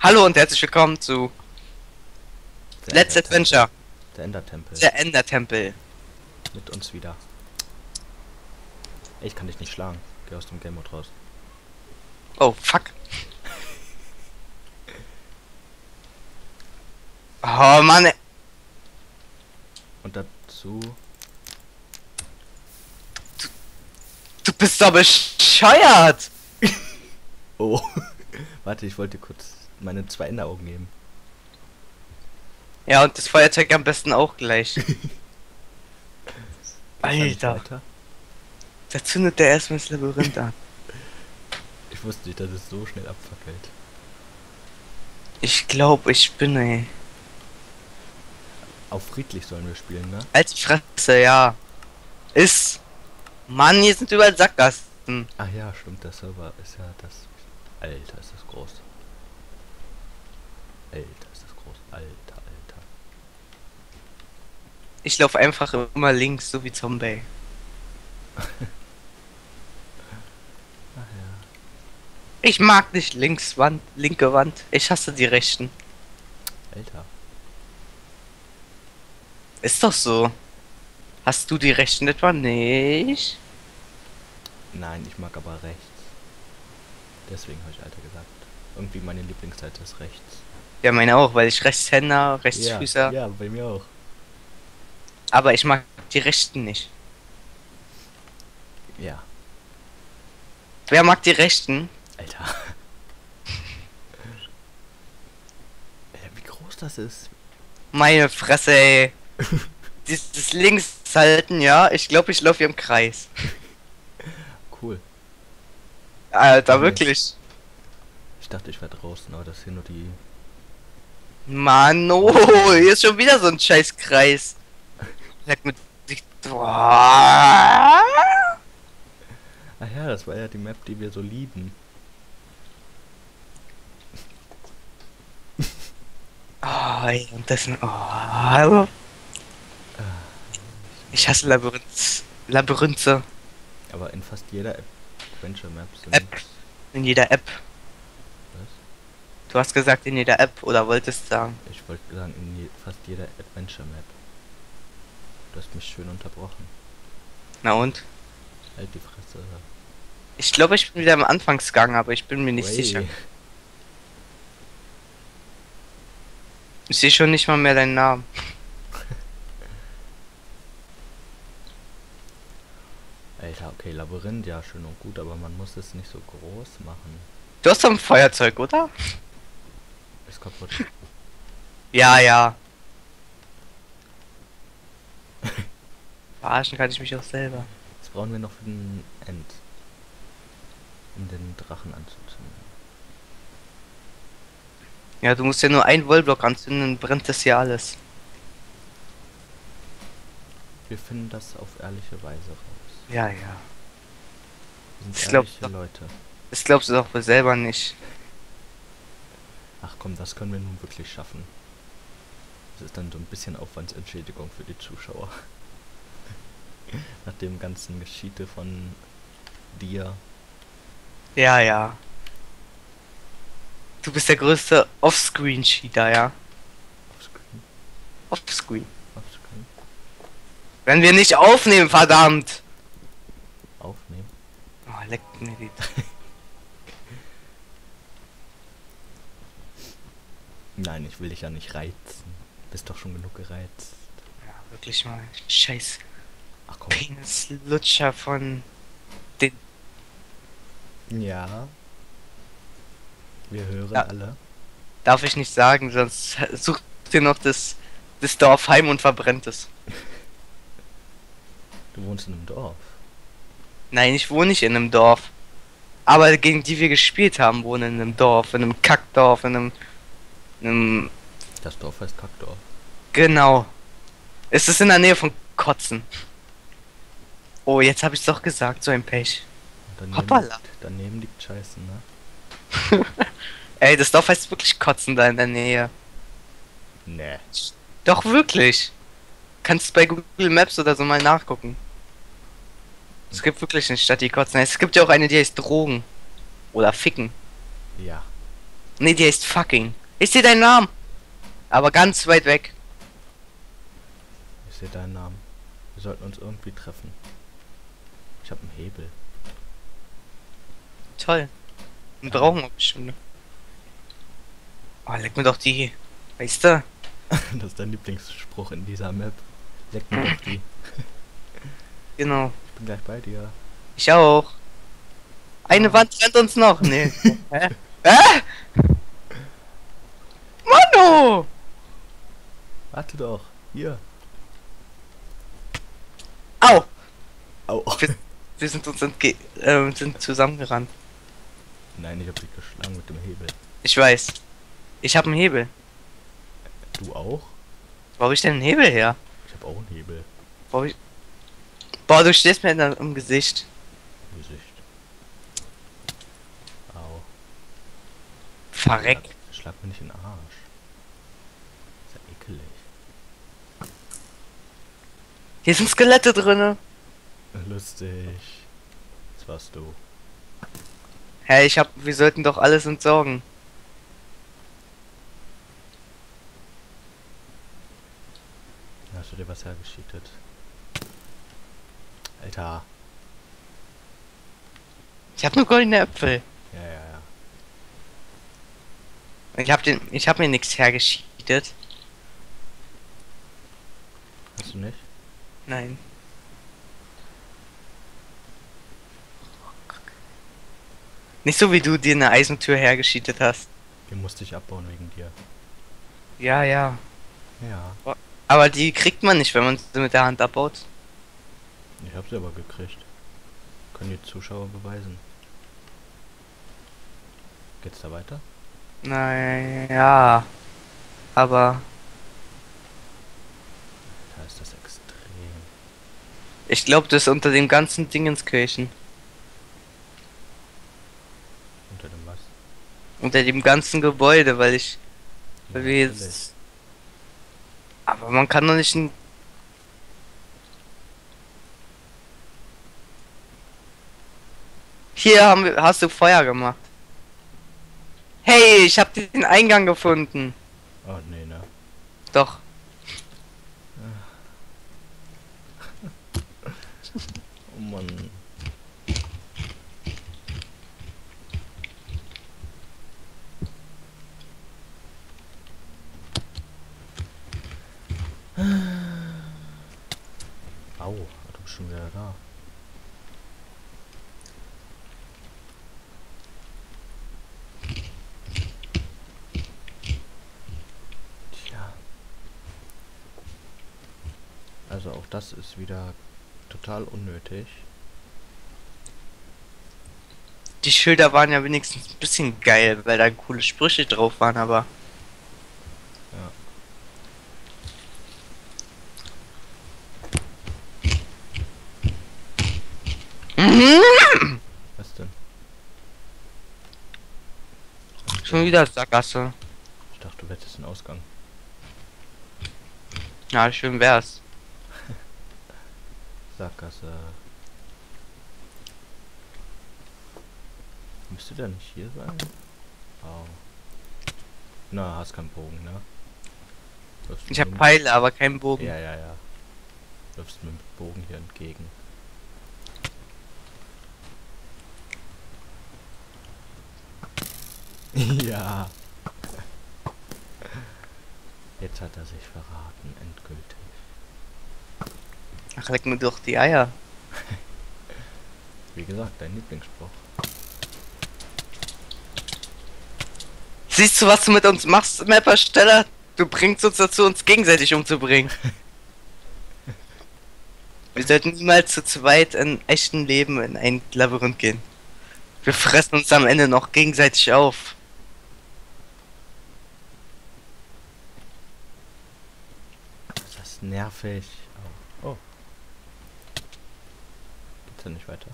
Hallo und herzlich willkommen zu Der Let's Endertempel. Adventure, Der Endertempel. der Ender-Tempel. Mit uns wieder. Ey, ich kann dich nicht schlagen. Geh aus dem Game Mode raus. Oh, fuck. Oh, Mann. Und dazu... Du bist doch bescheuert. Oh. Warte, ich wollte kurz meine 2 Enderaugen nehmen. Ja, und das Feuerzeug am besten auch gleich. Geht's da nicht Alter. weiter? Da zündet der erstmal das Labyrinth an. Ich wusste nicht, dass es so schnell abfackelt. Ich glaube, ich bin, ey. Auf friedlich sollen wir spielen, ne? Als Fresse, ja. Ist. Mann, hier sind überall Sackgassen. Ach ja, stimmt, der Server ist ja das... Alter, ist das groß. Alter, ist das groß. Alter, Alter. Ich laufe einfach immer links, so wie Zombie. Ach ja. Ich mag nicht links Wand, linke Wand. Ich hasse die rechten. Alter. Ist doch so. Hast du die rechten etwa nicht? Nein, ich mag aber rechts. Deswegen habe ich Alter gesagt. Irgendwie meine Lieblingsseite ist rechts. Ja, meine auch, weil ich Rechtshänder, Rechtsfüßer. Ja, bei mir auch. Aber ich mag die rechten nicht. Ja. Wer mag die rechten? Alter. Alter, wie groß das ist. Meine Fresse, ey. Dieses links halten, ja. Ich glaube, ich laufe hier im Kreis. Cool. Alter, Nee. wirklich. Ich dachte, ich wäre draußen, aber das ist hier nur die... Mann, oh, hier ist schon wieder so ein scheiß Kreis. Sag mit... Boah. Ach ja, das war ja die Map, die wir so lieben. Oh, ey, und das sind... Oh. Ich hasse Labyrinthe. Aber in fast jeder Adventure Map sind... App. In jeder App. Was? Du hast gesagt in jeder App oder wolltest sagen? Ich wollte sagen, in fast jeder Adventure Map. Du hast mich schön unterbrochen. Na und? Halt die Fresse. Ich glaube, ich bin wieder am Anfangsgang, aber ich bin mir nicht Way. sicher. Ich sehe schon nicht mal mehr deinen Namen. Alter, okay, Labyrinth, ja, schön und gut, aber man muss es nicht so groß machen. Du hast doch ein Feuerzeug, oder? Ist kaputt. Ja, ja. Verarschen kann ich mich auch selber. Jetzt brauchen wir noch für den End. Um den Drachen anzuzünden. Ja, du musst ja nur einen Wollblock anzünden, dann brennt das hier alles. Wir finden das auf ehrliche Weise raus. Ja, ja. Wir sind Ich glaub ehrliche doch. Leute. Das glaubst du doch wohl selber nicht. Ach komm, das können wir nun wirklich schaffen. Das ist dann so ein bisschen Aufwandsentschädigung für die Zuschauer. Nach dem ganzen Geschichte von dir. Ja, ja. Du bist der größte Offscreen-Cheater, ja? Offscreen. Offscreen. Offscreen. Wenn wir nicht aufnehmen, verdammt! Aufnehmen. Oh, leckt mir die... Nein, ich will dich ja nicht reizen. Bist doch schon genug gereizt. Ja, wirklich mal. Scheiß Ach komm. Penislutscher von... den... Ja. Wir hören Ja. alle. Darf ich nicht sagen, sonst sucht ihr noch das Dorf heim und verbrennt es. Du wohnst in einem Dorf. Nein, ich wohne nicht in einem Dorf. Aber gegen die wir gespielt haben, wohnen in einem Dorf, in einem Kackdorf, in einem... Das Dorf heißt Kackdorf. Genau. Es ist in der Nähe von Kotzen. Oh, jetzt habe ich doch gesagt, so ein Pech. Und Hoppala. daneben liegt Scheiße, ne? Ey, das Dorf heißt wirklich Kotzen da in der Nähe. Nee. Doch, wirklich. Kannst bei Google Maps oder so mal nachgucken. Es gibt wirklich eine Stadt, die Kotzen heißt. Es gibt ja auch eine, die heißt Drogen. Oder Ficken. Ja. Nee, die heißt fucking. Ich sehe deinen Namen. Aber ganz weit weg. Ich sehe deinen Namen. Wir sollten uns irgendwie treffen. Ich habe einen Hebel. Toll. Den brauchen wir bestimmt. Oh, leck mir doch die. Weißt du? Das ist dein Lieblingsspruch in dieser Map. Leck mir doch die. Genau. Ich bin gleich bei dir. Ich auch. Eine Wand trennt uns noch. Nee. Hä? Hä? Mano! Warte doch. Hier. Au! Au. Wir sind uns sind zusammengerannt. Nein, ich hab dich geschlagen mit dem Hebel. Ich weiß. Ich habe einen Hebel. Du auch? Wo hab ich denn einen Hebel her? Ich hab auch einen Hebel. Wo hab ich... Boah, du stehst mir im Gesicht. Gesicht. Au. Verreck. Schlag mir nicht in den Arsch. Ist ja ekelig. Hier sind Skelette drinne. Lustig. Das warst du. Hä, wir sollten doch alles entsorgen. Hast du dir was hergeschietet? Alter. Ich habe nur goldene Äpfel. Ja, ja, ja. Ich habe mir nichts hergeschietet. Hast du nicht? Nein. Nicht so wie du dir eine Eisentür hergeschietet hast. Den musste ich abbauen wegen dir. Ja, ja. Ja. Aber die kriegt man nicht, wenn man sie mit der Hand abbaut. Ich hab sie aber gekriegt. Können die Zuschauer beweisen. Geht's da weiter? Naja. Aber Da ist das extrem. ich glaube, das ist unter dem ganzen Dingenskirchen. Unter dem was? Unter dem ganzen Gebäude, weil Ja, wir natürlich. jetzt. Aber man kann doch nicht ein. Hast du Feuer gemacht. Hey, ich habe den Eingang gefunden. Oh, nee, ne? Doch. Oh Mann. Au, du bist schon wieder da. Tja. Also auch das ist wieder total unnötig. Die Schilder waren ja wenigstens ein bisschen geil, weil da coole Sprüche drauf waren, aber. Mhm. Was denn? Schon wieder Sackgasse. Ich dachte, du hättest einen Ausgang. Ja, schön wär's. Sackgasse. Müsste der nicht hier sein? Oh. Na, hast keinen Bogen, ne? Wirfst Ich mir hab mit- Pfeile, aber keinen Bogen. Ja, ja, ja. Wirfst mir mit Bogen hier entgegen. Ja. Jetzt hat er sich verraten, endgültig. Ach, leck mir doch die Eier. Wie gesagt, dein Lieblingsspruch. Siehst du, was du mit uns machst, Mappersteller? Du bringst uns dazu, uns gegenseitig umzubringen. Wir sollten niemals zu zweit in echtem Leben in ein Labyrinth gehen. Wir fressen uns am Ende noch gegenseitig auf. Das ist nervig. Oh. Oh. Geht's ja nicht weiter?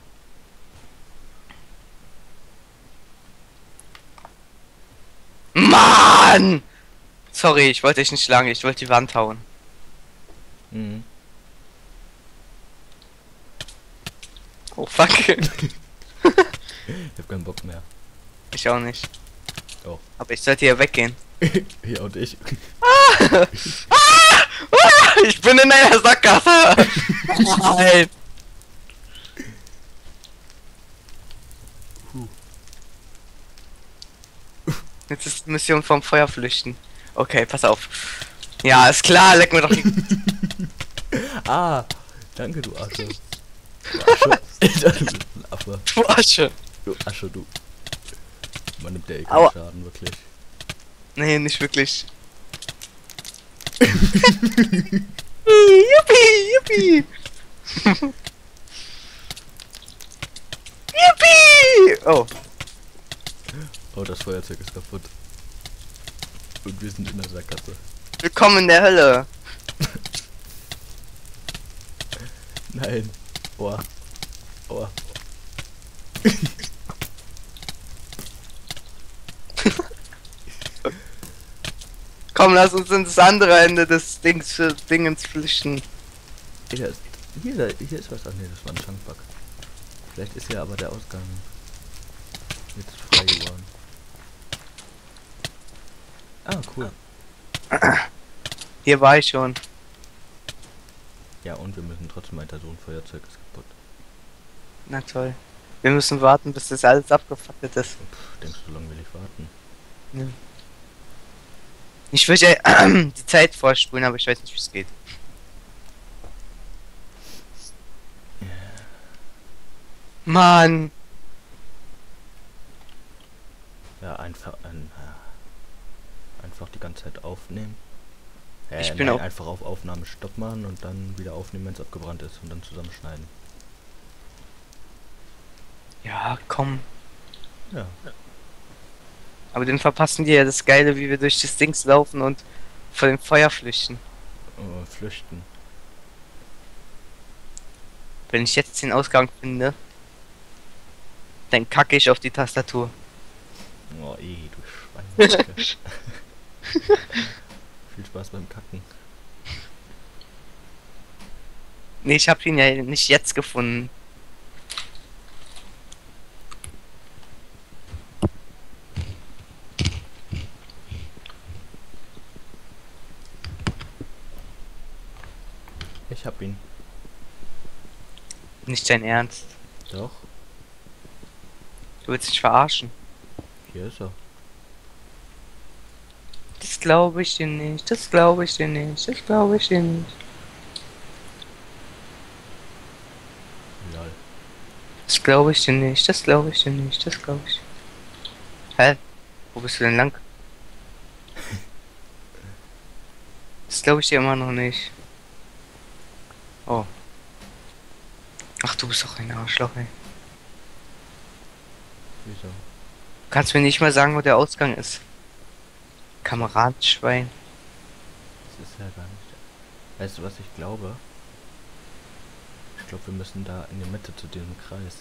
Mann! Sorry, ich wollte dich nicht schlagen, ich wollte die Wand hauen. Mhm. Oh fuck. Ich hab keinen Bock mehr. Ich auch nicht. Oh. Aber ich sollte hier weggehen. Ja, und ich. Ich bin in einer Sackgasse! Nein! Jetzt ist die Mission vom Feuer flüchten. Okay, pass auf. Ja, ist klar, leck mir doch die... Ah, danke, du Asche. Du Asche. Du Affe. Du Asche. Du Asche, du. Man nimmt der Aua. Schaden, wirklich. Nee, nicht wirklich. Yuppie, yuppie! Yuppie! Oh, Oh, das Feuerzeug ist kaputt. Und wir sind in der Sackgasse. willkommen in der Hölle. Nein. Aua. Aua. Komm, lass uns ins andere Ende des Dingens flüchten. Hier ist, hier ist was. Ach nee, das war ein Schankback. Vielleicht ist hier aber der Ausgang jetzt frei geworden. Ah, cool. Hier war ich schon. Ja, und wir müssen trotzdem weiter, so ein Feuerzeug ist kaputt. Na toll. Wir müssen warten, bis das alles abgefackelt ist. Pff, denkst du, so lange will ich warten? Ja. Ich würde ja die Zeit vorspulen, aber ich weiß nicht, wie es geht. Mann! Ja, einfach einfach die ganze Zeit aufnehmen. Ich bin nein, auch- einfach auf Aufnahme Stopp machen und dann wieder aufnehmen, wenn es abgebrannt ist und dann zusammenschneiden. Ja, komm. Ja. Aber dann verpassen die ja das Geile, wie wir durch das Dings laufen und vor dem Feuer flüchten. Flüchten. Wenn ich jetzt den Ausgang finde, dann kacke ich auf die Tastatur. Oh, du Schwein. Viel Spaß beim Kacken. Nee, ich habe ihn ja nicht jetzt gefunden. Ich hab ihn. Nicht dein Ernst. Doch, Du willst dich verarschen. hier ist er. Das glaube ich dir nicht. Das glaube ich dir nicht. Das glaube ich dir nicht. Lol. Das glaube ich dir nicht. Das glaube ich dir nicht. Das glaube ich. Hä? Wo bist du denn lang? Das glaube ich dir immer noch nicht. Oh. Ach, du bist doch ein Arschloch, ey. Wieso? Kannst mir nicht mal sagen, wo der Ausgang ist. Kameradenschwein. Das ist ja gar nicht. Weißt du, was ich glaube? Ich glaube, wir müssen da in die Mitte zu diesem Kreis.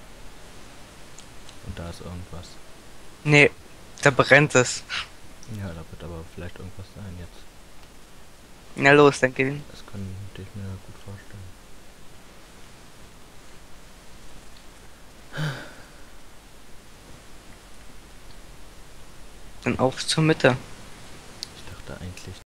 Und da ist irgendwas. Nee, da brennt es. Ja, da wird aber vielleicht irgendwas sein jetzt. Na los, dann gehen. Das könnte ich mir gut vorstellen. Dann auf zur Mitte. Ich dachte eigentlich,